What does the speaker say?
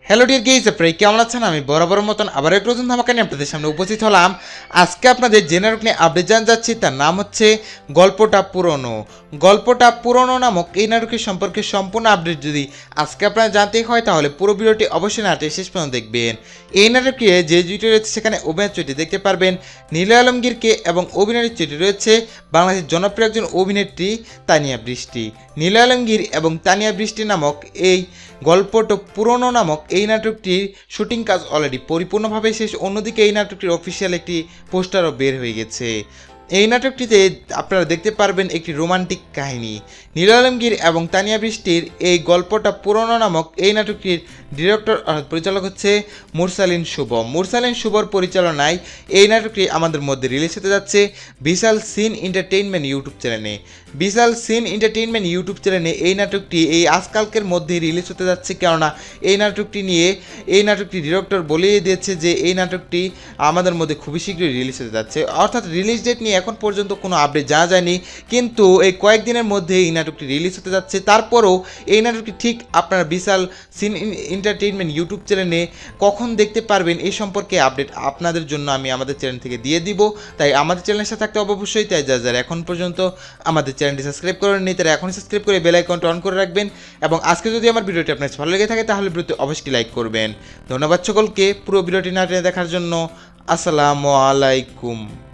Hello dear gauge, আপনারা কেমন আছেন? আমি বরাবর মতন আবার একটু নতুন ধামাকা নিয়ে আপনাদের সামনে উপস্থিত হলাম। আজকে আপনাদের যে নাটক নিয়ে আপডেট জানতে যাচ্ছি তার নাম হচ্ছে গল্পটা পুরনো। গল্পটা পুরনো নামক এই নাটকের সম্পর্কে সম্পূর্ণ আপডেট যদি আজকে আপনারা জানতেই হয় তাহলে পুরো ভিডিওটি অবশ্যই নাটকের শেষ পর্যন্ত দেখবেন। এই নাটকে যে জুটি রয়েছে সেখানে অভিনয় চুটি দেখতে পারবেন নীলা আলমগীরকে এবং অভিনয়ের চুটি রয়েছে বাংলাদেশের জনপ্রিয় একজন অভিনেত্রী তানিয়া বৃষ্টি। নীলা আলমগীর এবং তানিয়া বৃষ্টি নামক এই গল্পটা পুরনো নামক এই নাটকটির শুটিং কাজ অলরেডি পরিপূর্ণভাবে শেষ। অন্যদিকে এই নাটকটির অফিসিয়াল একটি পোস্টারও বের হয়ে গেছে। এই নাটকটিতে আপনারা দেখতে পারবেন একটি রোমান্টিক কাহিনী। নীলা আলমগীর এবং তানিয়া বৃষ্টির এই গল্পটা পুরনো নামক এই নাটকটির ডিরেক্টর পরিচালক হচ্ছে মুরসালিন শুভ। মুরসালিন শুভর পরিচালনায় এই নাটকটি আমাদের মধ্যে রিলিজ হতে যাচ্ছে বিশাল সিন এন্টারটেইনমেন্ট ইউটিউব চ্যানেলে। বিশাল সিন এন্টারটেইনমেন্ট ইউটিউব চ্যানেলে এই নাটকটি এই আজকালকের মধ্যেই রিলিজ হতে যাচ্ছে, কেননা এই নাটকটি নিয়ে এই নাটকটি ডিরেক্টর বলেই দিয়েছে যে এই নাটকটি আমাদের মধ্যে খুবই শীঘ্রই রিলিজ হতে যাচ্ছে। অর্থাৎ রিলিজ ডেট নিয়ে এখন পর্যন্ত কোনো আপডেট জানা যায়নি, কিন্তু এই কয়েকদিনের মধ্যে এই নাটকটি রিলিজ হতে যাচ্ছে। তারপরেও এই নাটকটি ঠিক আপনারা বিশাল সিন এন্টারটেইনমেন্ট ইউটিউব চ্যানেলে কখন দেখতে পারবেন এই সম্পর্কে আপডেট আপনাদের জন্য আমি আমাদের চ্যানেল থেকে দিয়ে দিব। তাই আমাদের চ্যানেলের সাথে থাকতে অবশ্যই, তাই যারা এখন পর্যন্ত আমাদের চ্যানেলটি সাবস্ক্রাইব করেননি তারা এখনই সাবস্ক্রাইব করে বেল আইকনটা অন করে রাখবেন। এবং আজকে যদি আমার ভিডিওটি আপনার ভালো লেগে থাকে তাহলে ভিডিওটি অবশ্যই লাইক করবেন। ধন্যবাদ সকলকে পুরো ভিডিওটি না টেনে দেখার জন্য। আসসালামু আলাইকুম।